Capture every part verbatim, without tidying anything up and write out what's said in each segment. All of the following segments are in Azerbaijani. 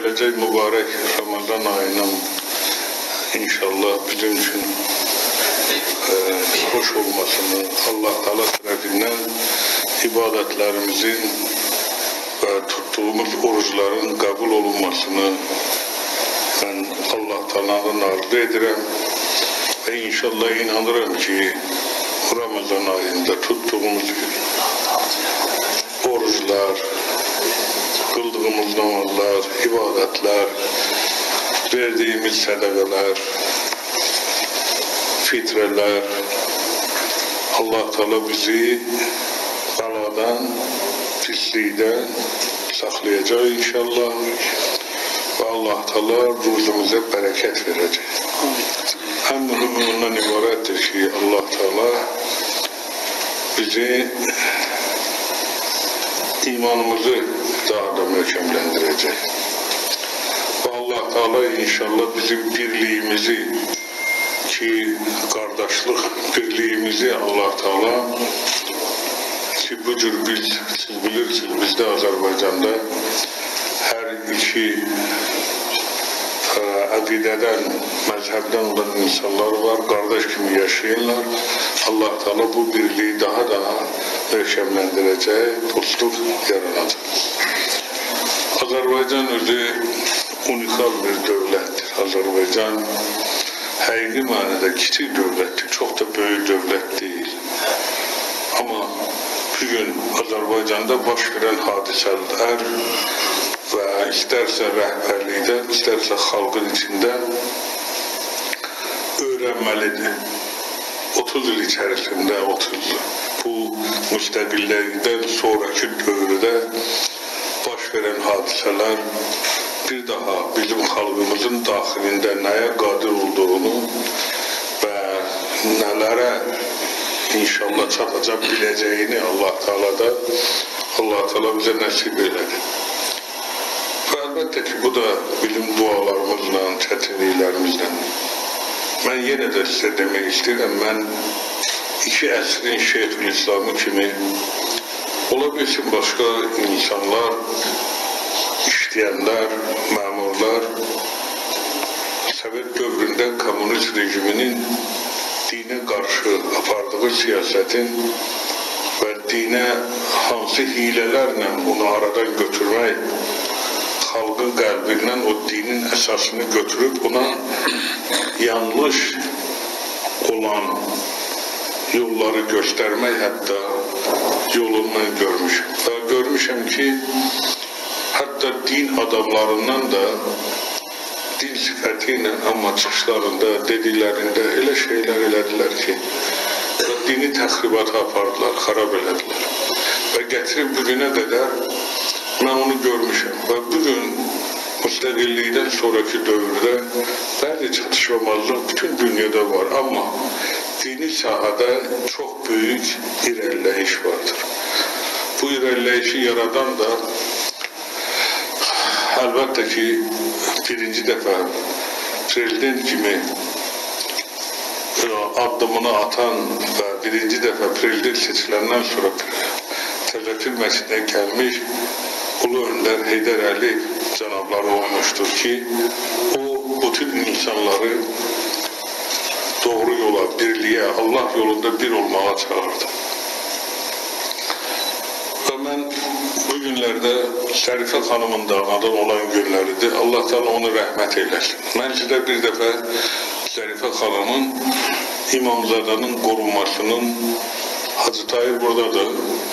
gələcək mübarək Ramazan ayının inşallah bizim üçün e, hoş olmasını, Allah Teala tərəfindən ibadətlərimizin və tuttuğumuz orucların qəbul olunmasını mən Allah Teala'dan arzu edirəm və inşallah inanıram ki Ramazan ayında tuttuğumuz oruclar, kıldığımız namazlar, ibadetler, verdiğimiz sadakalar, fitreler, Allah Teala bizi baladan, pislikten saklayacak inşallah ve Allah Teala ruzumuza bereket verecek. En mühimi ondan ibarettir ki Allah Teala bizi imanımızı daha da möhkemlendirecek. Ve Allah Teala inşallah bizim birliğimizi ki kardeşlik birliğimizi Allah Teala ki bu cür biz, siz bilirsiniz bizde Azerbaycan'da her iki e, akideden, mezhepten olan insanlar var, kardeş gibi yaşayanlar. Allah Teala bu birliği daha daha möhkemlendirecek, dostluk yaratacak. Azerbaycan özü unikal bir devlettir. Azerbaycan həqiqi manada kiçik devlettir, çok da büyük devlet değil. Ama bugün Azerbaycan'da baş veren hadiseler ve isterse rəhbərlikdə, isterse halkın içinde öğrenmelidir. otuz yıl içerisinde, otuz bu müstakillikten sonraki dövrde baş veren hadiseler bir daha bizim halkımızın dahilinde neye qadir olduğunu ve nelere inşallah çatacak bileceğini Allah Teala da Allah Teala bize nasip eyledi. Ve elbette ki bu da bizim dualarımızla, çetinliklerimizle. Ben yine de size demek istedim, ben iki əsrin Şeyhülislamı kimi olabilsin başka insanlar, işleyenler, memurlar, Sovet dövründe komünist rejiminin dine karşı apardığı siyasetin ve dine hansı hilelerle onu aradan götürmek, halkın kalbinden o dinin esasını götürüp buna yanlış olan yolları göstermek hatta yolundan görmüşüm. Ve görmüşüm ki hatta din adamlarından da din sıfatıyla ama çıkışlarında, dedilerinde öyle şeyler elediler ki dini təxribata apardılar, xarab elediler. Ve getirip bugüne kadar ben onu görmüşüm. Ve bugün müstakillikten sonraki dövrde belli çatışmamazlık bütün dünyada var ama dini sahada çok büyük ilerleyiş vardır. Bu ilerleyişi yaratan da elbette ki birinci defa prezident gibi adımını atan ve birinci defa prezident seçilenden sonra Təzəkir məscidine gelmiş Ulu Önder Heydər Əliyev cənabları olmuştur ki o bütün insanları doğru yola, birliğe, Allah yolunda bir olmağa çağırdı. Ve ben bugünlerde Şərifə xanımın da anadan olan günleridir. Allah Teala onu rəhmət eylesin. Ben size bir defa Şərifə xanımın İmamzada'nın korunmasının Hacı Tahir buradadır.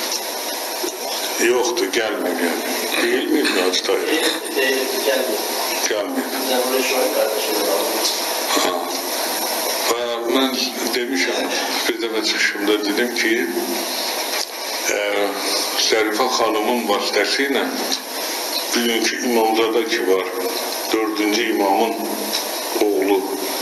Yoktu, gelmiyor yani. Değil miydi Hacı Tahir? Değil, gelmiyor. Gelmiyor. Ben buraya şu an kardeşim var. Ve ben demişim, bir defa çıkışımda dedim ki e, Şərifə Hanım'ın vasitəsiyle bugünkü İmamzada ki var, dördüncü imamın oğlu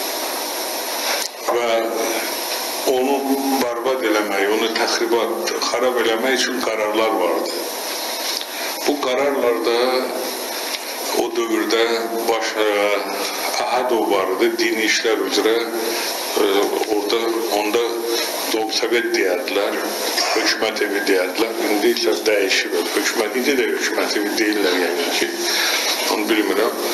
ve onu berbat eləmək, onu təxribat, xarab eləmək için kararlar vardı. Bu kararlarda o dövrdə baş Ahadov vardı, dini işler üzere e, orada onda Sovet deyərlər, hökumət evi deyərlər. İndi isə dəyişib, hökumət indi də hökumət evi deyirlər yəni ki, onu bilmirəm.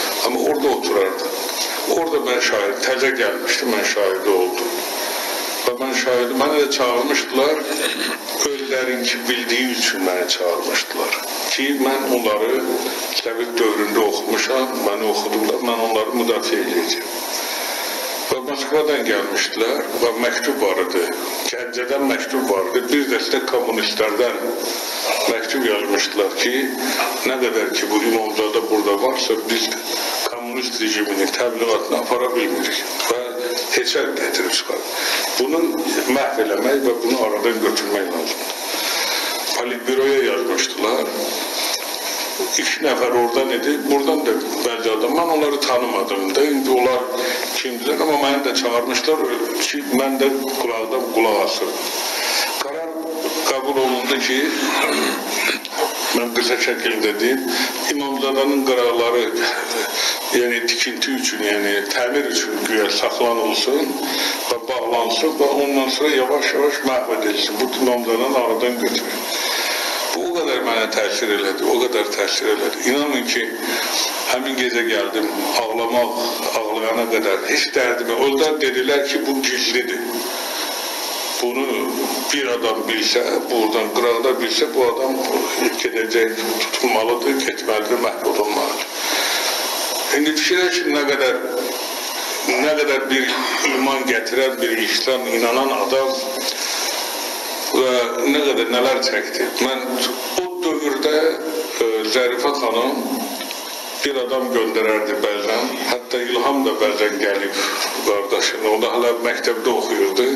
yanında oturardı. Orada ben şahit, təzə gəlmişdim, mən şahidi oldum. Və mən şahidi, mənə də çağırmışdılar, özlərinki bildiyi üçün məni çağırmışdılar. Ki, mən onları Sovet dövründə oxumuşam, məni oxudular, mən onları müdafiə edəcəm. Və Moskvadan gəlmişdilər və məktub var idi, Gəncədən məktub var idi, bir dəstə kommunistlərdən məktub yazmışdılar ki, nə qədər ki bu İmamzadə burada varsa, biz komünist rejiminin təbliğatını apara bilmirik və heçər gətirib çıxar. Bunu məhv eləmək və bunu aradan götürmək lazımdır. Politbüroya yazmışdılar. İki nəfər oradan idi, buradan da bəzi adam, mən onları tanımadım da, indi onlar kimdirlər, amma məni də çağırmışlar ki, mən də qulaqdan qulaq asırım. Qarar qəbul olundu ki, mən qısa şəkildə deyim, İmamzadənin qıraqları, yəni tikinti üçün, yəni təmir üçün güya saxlanılsın və bağlansın və ondan sonra yavaş-yavaş məhv edilsin, bu İmamzadəni aradan götürür. Bu o qədər mənə təsir elədi, o qədər təsir elədi. İnanın ki, həmin gecə gəldim, ağlamaq, ağlayana qədər, heç dərdimi, onlar dedilər ki, bu gizlidir. Bunu bir adam bilsə, buradan qıraqda bilsə, bu adam gedəcək, tutulmalıdır, getməlidir, məhv olunmalıdır. İndi fikirləşin, nə qədər, nə qədər bir iman gətirən, bir İslam inanan adam və nə qədər nələr çəkdi. Mən o dövrdə e, Zərifə xanım bir adam göndərərdi bəzən, hətta İlham da bəzən gəlib qardaşını, o da hələ məktəbdə oxuyurdu.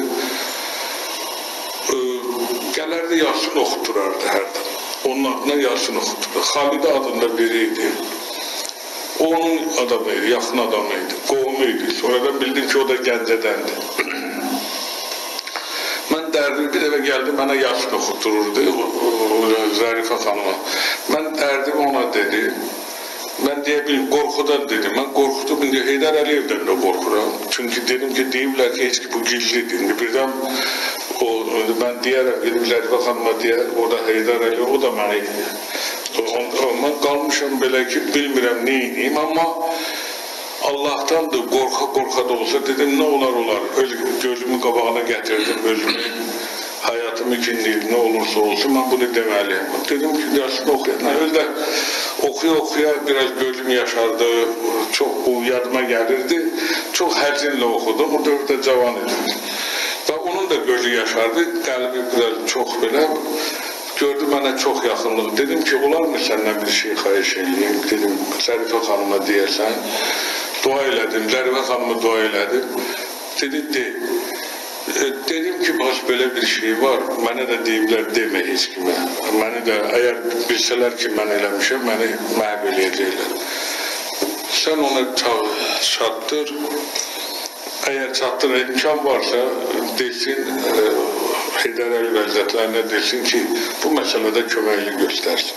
E, gələrdi, Yasin oxuturardı hərdən. Onun adına Yasin oxuturdu. Xalidə adında biri idi. O onun adamı idi, yaxın adamı idi, qohumu idi. Sonradan bildim ki, o da Gəncədəndir. Mən dərdim, bir dəfə gəldi, mənə Yasin oxutururdu, Zərifə xanıma. Mən dərdim ona dedim, mən deyə bilim, qorxudan dedim, mən qorxudum, indi Heydər Əliyevdən də qorxuram. Çünki dedim ki, deyiblər ki, heç ki, bu gizlidir. İndi birdən, o, mən deyərəm, dedim, Zərifə xanıma deyər, o da Heydər Əliyev, o da mənə gidir. Mən qalmışam belə ki, bilmirəm neyiniyim, amma Allah'tandır, qorxa-qorxa da olsa dedim, nə olar olar, gözümü qabağına gətirdim, özümü, həyatımı ikinliyim, nə olursa olsun, mən bunu deməliyim. Dedim ki, Yasin oxuya, özdə oxuya-oxuya biraz gözüm yaşardı, çox bu yadıma gəlirdi, çox həzinlə oxudum, o dövrdə cavan idim. Və onun da gözü yaşardı, qəlbi biraz çox belə, gördü mənə çox yaxınlıq. Dedim ki, olarmı səndən bir şey xahiş edeyim? Dedim, Zərifə xanıma deyəsən. Dua elədim, Zərifə xanıma dua elədim. Dedi, de. Dedim ki, bax, belə bir şey var. Mənə də deyiblər, demə heç kimə. Məni də, əgər bilsələr ki, mən eləmişəm, məni məhv eləyəcəklər. Sən ona çatdır. Əgər çatdır, imkan varsa, desin, Heydər Əliyev Həzrətlərinə desin ki, bu məsələdə köməkli göstərsin.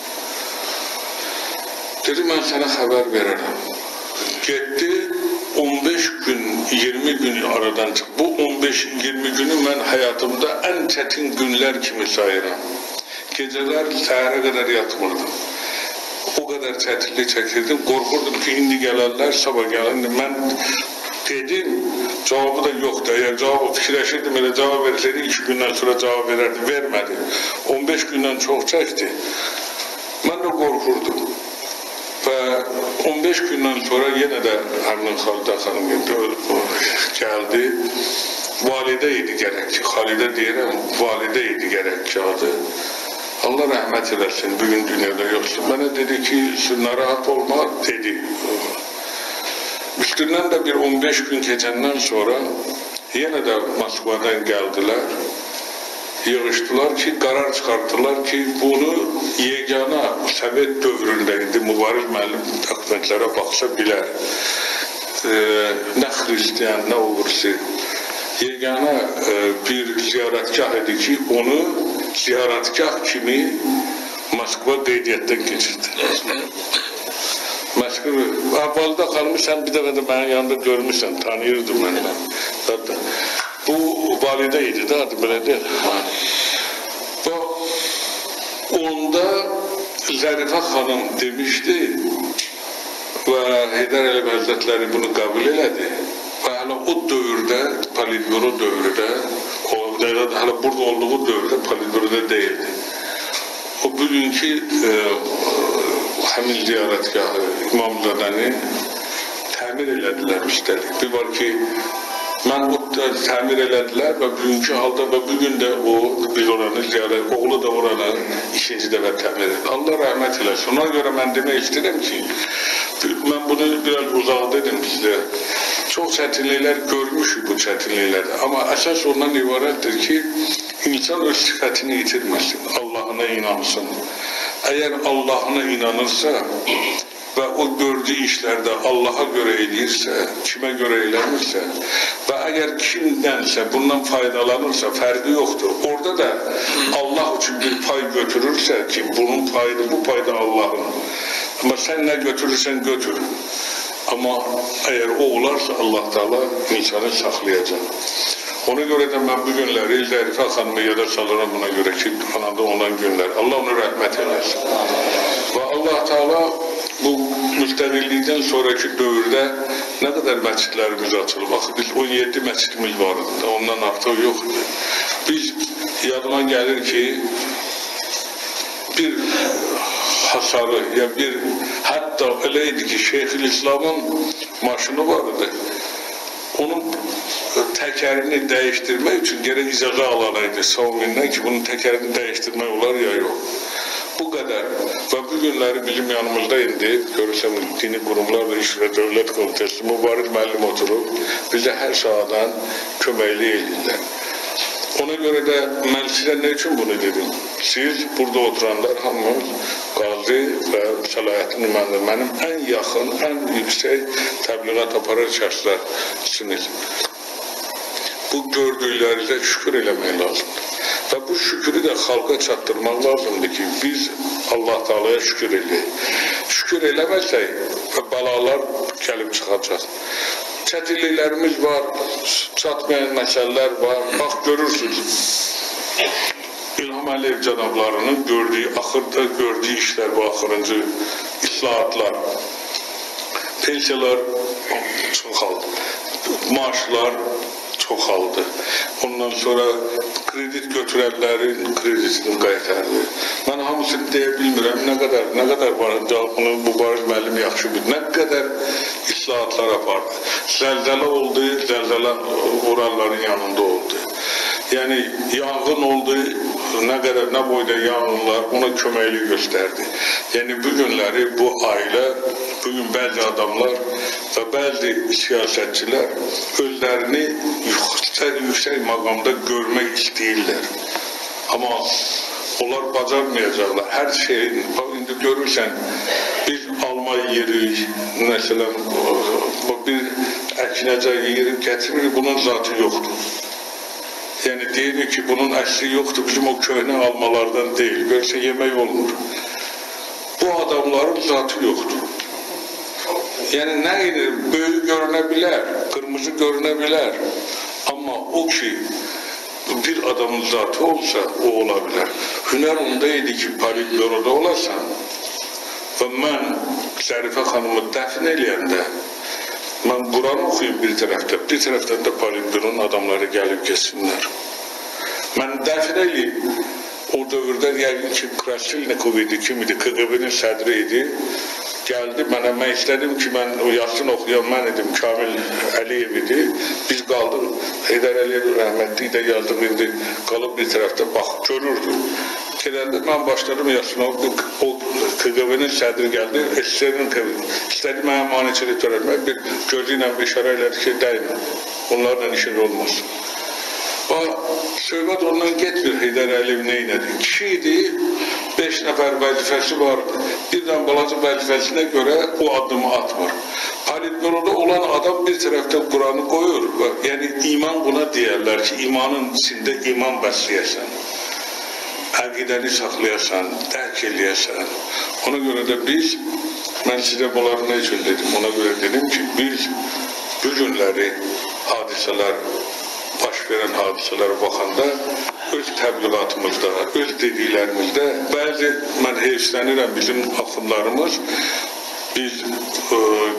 Dedi, mən sənə xəbər verərəm. Getdi, on beş gün, iyirmi gün aradan çıx. Bu on beş iyirmi günü mən həyatımda ən çətin günlər kimi sayıram. Gecələr səhərə qədər yatmırdım. O qədər çətinlik çəkirdim, qorxurdum ki, indi gələrlər, sabah gələn. Mən dedim, cavabı da yoxdur. Əgər cavabı fikirləşirdim, elə cavab versəydi, iki gündən sonra cavab verərdi, vermədi. on beş gündən çox çəkdi. Mən də qorxurdum. Və on beş gündən sonra yenə də həmin Xalidə xanım gəldi. Validə idi gərək ki, Xalidə deyirəm, validə idi gərək ki adı. Allah rəhmət eləsin, bugün dünyada yoxsun. Mənə dedi ki, narahat olma, dedi. Üstündən də bir on beş gün keçəndən sonra yenə də Moskvadan gəldilər, yığışdılar ki, qarar çıxartdılar ki, bunu yegana Sovet dövründə indi Mübariz müəllim dokumentlərə baxsa bilər. E, nə xristiyan, nə olursa, yegana e, bir ziyarətgah idi ki, onu ziyarətgah kimi Moskva qeydiyyatdan keçirdi. Avvalda qalmışsan, bir dəfə də mənim yanında görmüşsən, tanıyırdım məni. Bu validə idi də, adı belə deyil. Onda Zərifə xanım demişdi və Heydər Əliyev Həzrətləri bunu qəbul elədi və hələ o dövrdə, Politbüro dövründə, o hələ burada olduğu dövrdə Politbüroda deyildi. O bugünkü e, həmin ziyarətgahı İmamzadəni təmir elədilər üstəlik. Bir var ki, mən o təmir elədilər və bugünkü halda və bugün də o, biz oranı ziyarət, oğlu da oranı ikinci dəfə təmir edir. Allah rəhmət eləsin. Ona görə mən demək istəyirəm ki, mən bunu biraz uzaq dedim sizə. Çox çətinliklər görmüşük bu çətinliklərdə. Amma əsas ondan ibarətdir ki, insan öz sifətini itirməsin, Allahına inansın. Əgər Allahına inanırsa və o gördüyü işlərdə Allaha görə eləyirsə, kimə görə eləmirsə və əgər kimdənsə bundan faydalanırsa, fərqi yoxdur. Orada da Allah üçün bir pay götürürsə ki, bunun payı, bu pay da Allah'ın. Amma sən nə götürürsən götür. Amma əgər o olarsa Allah Teala insanı saxlayacaq. Ona görə də mən bu günləri Zərifə xanımı yada salıram buna görə ki, anada olan günlər. Allah onu rəhmət eləsin. Və Allah Teala bu müstəqillikdən sonraki dövrdə nə qədər məscidlərimiz açılıb. Baxın, biz on yeddi məscidimiz var idi, ondan artıq yox idi. Biz, yadıma gəlir ki, bir hasarı, ya bir, hətta elə idi ki, Şeyxülislamın maşını var idi. Onun təkərini dəyişdirmək üçün gərək icazə alanaydı Saumindən ki, bunun təkərini dəyişdirmək olar ya yox. Bu qədər. Və bu günləri bizim yanımızda indi, görürsəm, dini qurumlarla iş və dövlət komitesi mübarək müəllim oturub, bizə hər sahadan köməkli edirlər. Ona görə də mən sizə nə üçün bunu dedim? Siz, burada oturanlar hamımız qazi və səlahiyyətli nümayəndə, mənim ən yaxın, ən yüksək təbliğat aparar şəxslərsiniz. Bu gördüklərinizə şükür eləmək lazımdır. Və bu şükürü də xalqa çatdırmaq lazımdır ki, biz Allah Teala'ya şükür eləyik. Şükür eləməsək, bəlalar gəlib çıxacaq. Çətinliklərimiz var, çatmayan məsələlər var. Bax, görürsünüz, İlham Əliyev cənablarının gördüyü, axırda gördüyü işlər bu axırıncı islahatlar, pensiyalar çoxaldı, maaşlar çoxaldı. Ondan sonra kredit götürənlərin kreditini qaytardı. Mən hamısını deyə bilmirəm, nə qədər, nə qədər var, bunu mübarək müəllim yaxşı bilir, nə qədər islahatlar apardı. Zəlzələ oldu, zəlzələ oranların yanında oldu. Yəni, yanğın oldu, nə qədər, nə boyda yanğınlar ona köməkli göstərdi. Yəni, bu günləri bu ailə, bugün bəzi adamlar və bəzi siyasətçilər özlərini yüksək, yüksək məqamda görmək istəyirlər. Amma onlar bacarmayacaqlar. Hər şeyin, indi görürsən, biz alma yeyirik, məsələn, bir əkinəcək yeyirik, getirir, bunun zatı yoxdur. Yəni, deyirik ki, bunun əsli yoxdur, bizim o köhnə almalardan deyil, görsə yemək olmur. Bu adamların zatı yoxdur. Yəni, nə edir, böyük görünə bilər, qırmızı görünə bilər. Amma o ki, bir adamın zatı olsa, o ola bilər. Hünər onda idi ki, Politbüroda olasan və mən Zərifə xanımı dəfn eləyəndə, mən Quran oxuyum bir tərəfdə, bir tərəfdən də Politbüronun adamları gəlib geçsinlər. Mən dəfn eləyim, o dövrdə yəqin ki, Krasilnikov idi, kim idi, K G B-nin sədri idi. Gəldi, mənə, mən istədim ki, mən o Yasin oxuyan mən idim, Kamil Əliyev idi. Biz qaldıq, Heydər Əliyev rəhmətli də yazdık, indi qalıb bir tərəfdə bax, görürdü. Gedəndə mən başladım Yasin oxuyan, o K G B-nin sədri gəldi, istədi mənə maniçilik törətmək, bir gözü ilə bir işarə elədi ki, dəymə, onlarla işin olmaz. Söhbət ondan getmir, Heydər Əliyev neynədir? Kişi idi, beş nəfər vəzifəsi vardı. Birdən balaca vəzifəsinə görə o addımı atmır. Politbüroda olan adam bir tərəfdə Quranı qoyur. Yəni, iman buna deyərlər ki, imanın içində iman bəsləyəsən. Əqidəni saxlayasan, dərk eləyəsən. Ona görə də biz, mən sizə bunları nə üçün dedim? Ona görə dedim ki, biz bu günləri hadisələr, baş verən hadisələrə baxanda öz təbliğatımızda, öz dediklərimizdə bəzi, mən heyfslənirəm bizim axınlarımız, biz e, göndərir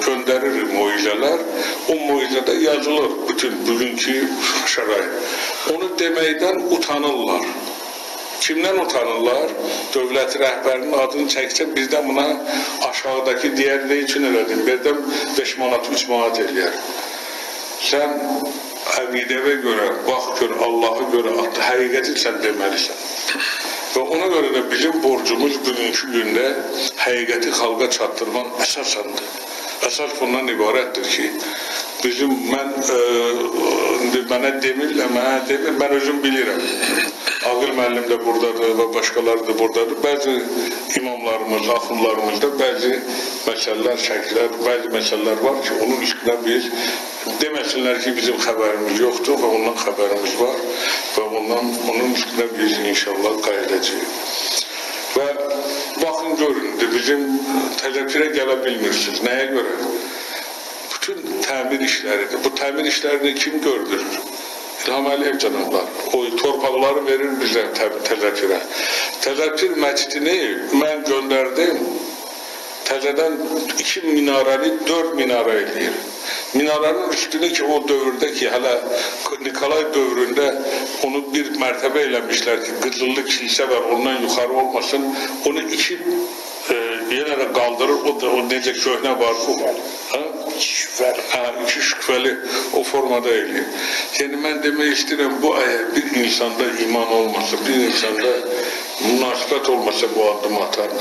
göndərir moizələr, o moizədə yazılır bütün bugünkü şərait. Onu deməkdən utanırlar. Kimdən utanırlar? Dövlət rəhbərinin adını çəksə bizdən buna aşağıdakı deyər nə üçün elədin? Birdən beş manat, üç manat eləyər. Sən əqidəvə görə, bax gör, Allahı görə, həqiqəti sən deməlisən. Və ona görə də bizim borcumuz bugünkü gündə həqiqəti xalqa çatdırman əsasandır. Əsas bundan ibarətdir ki, bizim, mən, e, mənə demirlər, mənə demir, mən özüm bilirəm. Ağıl müəllim də buradadır və başqaları da buradadır. Bəzi imamlarımız, axunlarımız da bəzi məsələlər, şəkillər, bəzi məsələlər var ki, onun üstünə biz deməsinlər ki, bizim xəbərimiz yoxdur və ondan xəbərimiz var və ondan, onun üstünə biz inşallah qayıdacağıq. Və baxın, görün, bizim təzəkirə gələ bilmirsiniz. Nəyə görə? Bütün təmir işləridir. Bu təmir işlərini kim gördürür? İlham Əliyev cənablar. O torpaqları verir bizə təzəkirə. Təzəkir məscidini mən göndərdim. Təzədən iki minarəni dörd minara eləyir. Minaranın üstünü ki, o dövrdə ki, hələ Nikolay dövründə onu bir mərtəbə eləmişlər ki, qızıllı kilsə var, ondan yuxarı olmasın. Onu iki e, yenə də qaldırır, o da o necə köhnə var bu. İki şübhəli. Hə, iki şübhəli o formada eləyir. Yəni, mən demək istəyirəm, bu əgər bir insanda iman olmasa, bir insanda münasibət olmasa bu addım atar.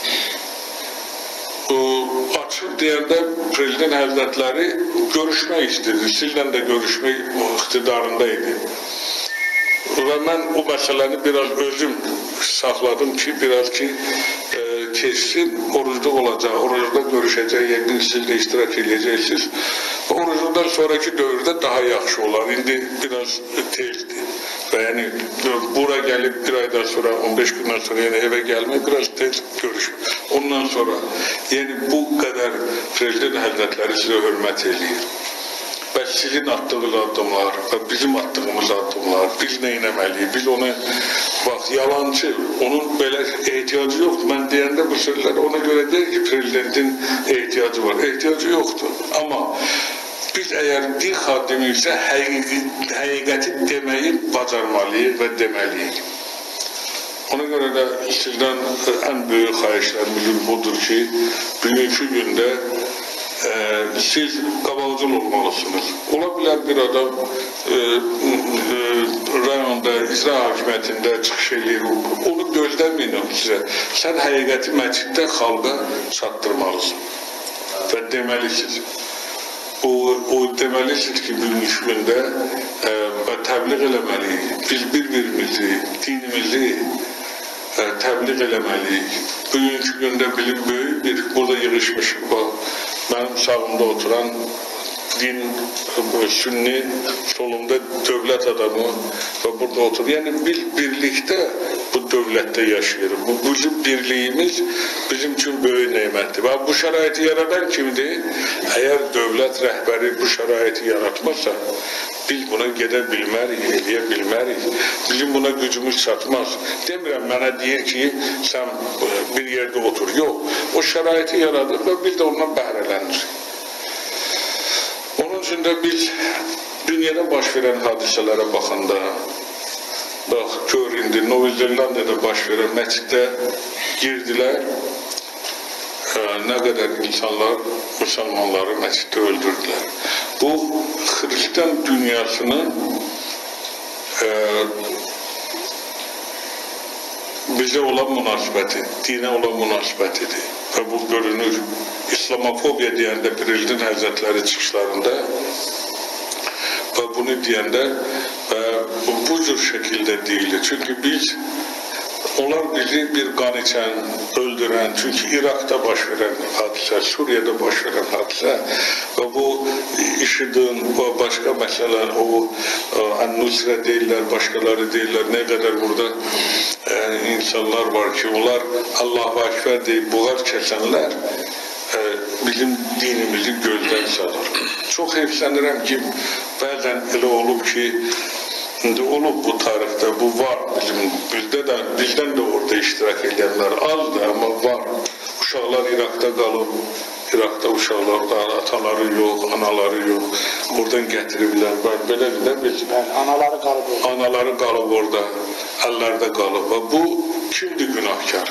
Açıq deyəndə Prezident Həzrətləri görüşmək istedi, sizlə də görüşmək iqtidarındaydı. Və mən o məsələni biraz özüm saxladım ki, biraz ki, e, keçsin, orucda olacaq, orucda görüşəcək, yəqin siz də iştirak edəcəksiniz. Orucdan sonraki dövrdə daha yaxşı olar, indi biraz tezdir. Və yəni, bura gəlib bir aydan sonra, on beş gündən sonra yəni evə gəlmək biraz tez görüşür. Ondan sonra, yəni bu qədər Prezident Həzrətləri sizə hörmət eləyir. Və sizin attığınız addımlar və bizim attığımız addımlar, biz nə eləməliyik, biz onu, bax, yalancı, onun belə ehtiyacı yoxdur. Mən deyəndə bu sözlər ona görə deyil ki, Prezidentin ehtiyacı var, ehtiyacı yoxdur. Amma biz əgər din xadimiyiksə, həqiqəti deməyi bacarmalıyıq və deməliyik. Ona görə də sizdən ən böyük xahişlərimiz budur ki, bugünkü gündə e, siz qabaqcıl olmalısınız. Ola bilər bir adam e, e, rayonda, icra hakimiyyətində çıxış eləyir, onu gözləməyin sizə. Sən həqiqəti məsciddə xalqa çatdırmalısın və deməlisiniz. O, o deməlisiniz ki, bugünkü gündə e, təbliğ eləməliyik. Biz bir-birimizi, dinimizi e, təbliğ eləməliyik. Bugünkü gündə bilim böyük bir, burada yığışmışım. Mənim sağımda oturan din, sünni, solumda dövlət adamı və burada oturur. Yəni, biz birlikdə bu dövlətdə yaşayırıq. Bu, bizim birliyimiz bizim üçün böyük neymətdir. Və bu şəraiti yaradan kimdir? Əgər dövlət rəhbəri bu şəraiti yaratmazsa, biz buna gedə bilmərik, eləyə bilmərik. Bizim buna gücümüz çatmaz. Demirəm, mənə deyir ki, sən bir yerdə otur. Yox, o şəraiti yaradır və biz də ondan bəhrələnir. Onun üçün də biz dünyada baş verən hadisələrə baxanda, bax, gör indi, Novi Zelandiyada baş verən məsciddə girdilər, e, nə qədər insanlar, müsəlmanları məsciddə öldürdülər. Bu, Hristiyan dünyasının e, bizə olan münasibəti, dinə olan münasibətidir. Və bu görünür, İslamofobiya deyəndə Prezident Həzrətləri çıxışlarında və bunu deyəndə və bu cür şəkildə deyilir. Çünki biz, onlar bizi bir qan içən, öldürən, çünki İraqda baş verən hadisə, Suriyada baş verən hadisə və bu IŞİD'in və başqa məsələlər, o Ən-Nusrə deyirlər, başqaları deyirlər, nə qədər burada e, insanlar var ki, onlar Allahu Ekber deyib buğar kəsənlər e, bizim dinimizi gözdən salır. Çox heyflənirəm ki, bəzən elə olub ki, indi olub bu tarixdə, bu var bizim, bizdə də, bizdən də orada iştirak edənlər azdır, amma var. Uşaqlar İraqda qalıb, İraqda uşaqlar, ataları yox, anaları yox, oradan gətiriblər, belədir də biz. Anaları qalıb orada. Anaları qalıb orada, əllərdə qalıb. Bu kimdir günahkar?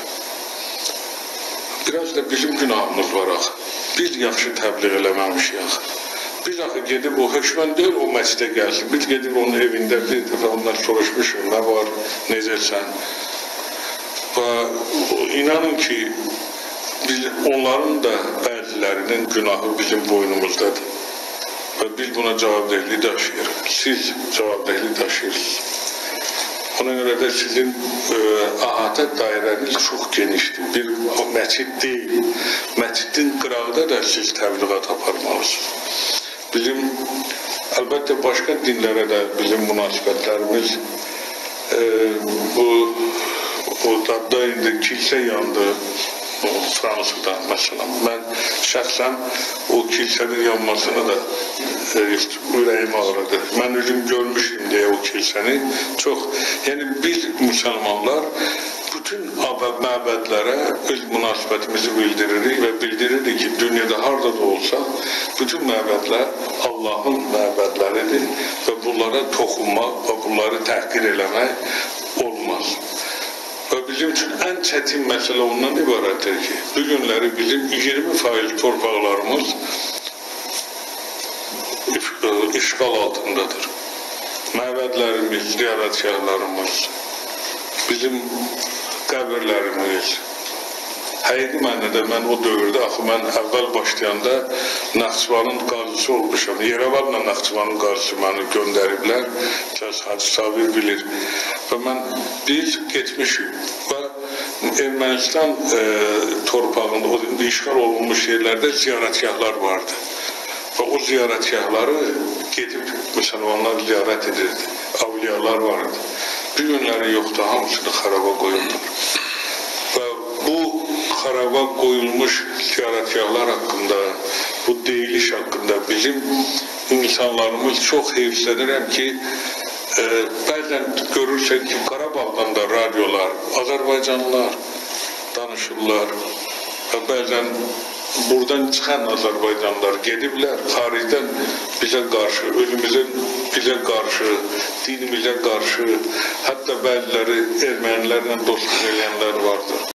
Biraz da bizim günahımız var axı. Biz yaxşı təbliğ eləməmişik. Biz axı gedib o hökmən deyil o məscidə gəlsin. Biz gedib onun evində bir dəfə ondan soruşmuşuq, nə var, necəsən? Və inanın ki, biz, onların da bəzilərinin günahı bizim boynumuzdadır. Və biz buna cavabdehlik daşıyırıq. Siz cavabdehlik daşıyırsınız. Ona görə də sizin e, ahata dairəniz çox genişdir. Bir məscid deyil. Məscidin qırağında da siz təbliğat aparmalısınız. Bizim, əlbəttə, başqa dinlərə də bizim münasibətlərimiz e, bu, o dadda indi kilsə yandı Fransada, məsələn. Mən şəxsən o kilsənin yanmasını da e, ürəyim ağrıdı. Mən özüm görmüşüm deyə o kilsəni çox, yəni biz müsəlmanlar bütün məbədlərə öz münasibətimizi bildiririk və bildiririk ki, dünyada harada da olsa, bütün məbədlər Allahın məbədləridir və bunlara toxunmaq və bunları təhqir eləmək olmaz. Və bizim üçün ən çətin məsələ ondan ibarətdir ki, bu günləri bizim iyirmi faiz torpaqlarımız işğal altındadır. Məbədlərimiz, ziyarətgahlarımız, bizim qəbirlərimiz. Həqiqi mənədə mən o dövrdə, axı mən əvvəl başlayanda Naxçıvanın qazısı olmuşam. Yerevanla Naxçıvanın qazısı məni göndəriblər. Hacı Sabir bilir. Və mən biz getmişik və Ermənistan e, torpağında, o işğal olunmuş yerlərdə ziyarətgahlar vardı. Və o ziyarətgahları gedib müsəlmanlar ziyarət edirdi. Avliyalar vardı. Bir günləri yoxdur, hamısını xaraba qoyuldur. Və bu xaraba qoyulmuş ziyarətgahlar haqqında, bu deyiliş haqqında bizim insanlarımız çox heyfslənirəm ki, e, bəzən görürsən ki, Qarabağdan da radiolar, Azərbaycanlılar danışırlar və bəzən buradan çıxan Azərbaycanlılar gediblər, xaricdən bizə qarşı, özümüzün bizə qarşı, dinimizə qarşı, hətta bəziləri ermənilərlə dostluq edənlər vardır.